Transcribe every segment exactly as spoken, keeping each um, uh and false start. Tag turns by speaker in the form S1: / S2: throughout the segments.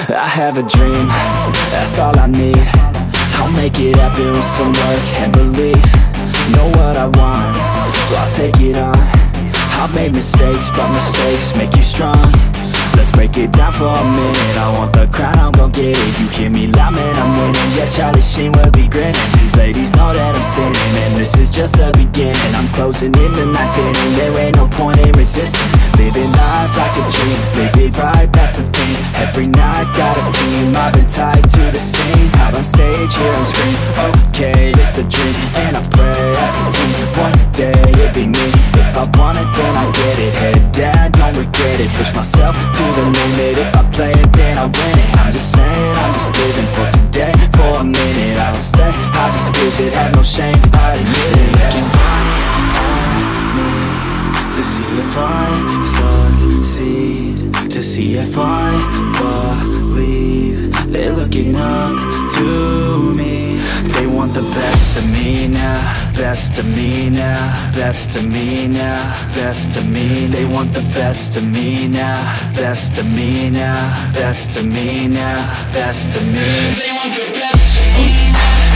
S1: I have a dream, that's all I need. I'll make it happen with some work and belief. Know what I want, so I'll take it on. I've made mistakes, but mistakes make you strong. Let's break it down for a minute. I want the crown, I'm gon' get it. You hear me loud, man, I'm winning. Yeah, Charlie Sheen will be grinning. These ladies know that I'm sinning, and this is just the beginning. I'm closing in the ninth inning. There ain't no point in resisting. Living life like a dream, live it right, that's the thing. Every night, got a team, I've been tied to the scene. Out on stage, here I'm screaming, okay, it's a dream. And I pray as a team, one day it'll be me. If I want it, then I get it. Head down, don't regret it. Push myself to the limit. If I play it, then I win it. I'm just saying, I'm just living for today. For a minute, I don't stay, I just visit. Have no shame, I admit it. Looking right at me to see if I succeed, to see if I believe. They're looking up to me. They want the best of me now, best of me now, best of me now, best of me. They want the best of me now, best of me now, best of me now, best of me. They want the best of me.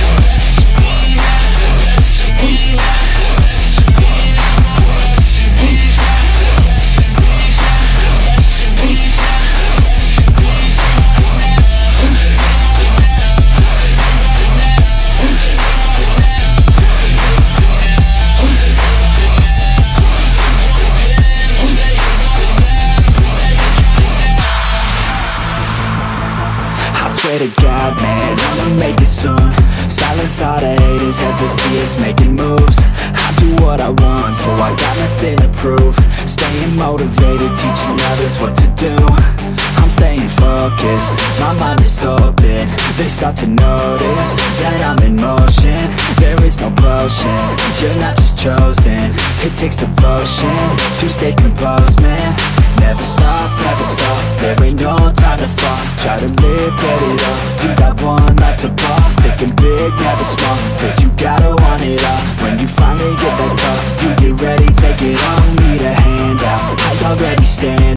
S1: Swear to God, man, I'ma make it soon. Silence all the haters as they see us making moves. I do what I want, so I got nothing to prove. Staying motivated, teaching others what to do. I'm staying focused, my mind is open. They start to notice that I'm in motion. There is no potion, you're not just chosen. It takes devotion to stay composed, man. Never stop, never stop, there ain't no time to fall. Try to live, get it up, you got one life to ball. Thinking big, never small, cause you gotta want it all. When you finally get that call, you get ready, take it on. Need a hand out, I already stand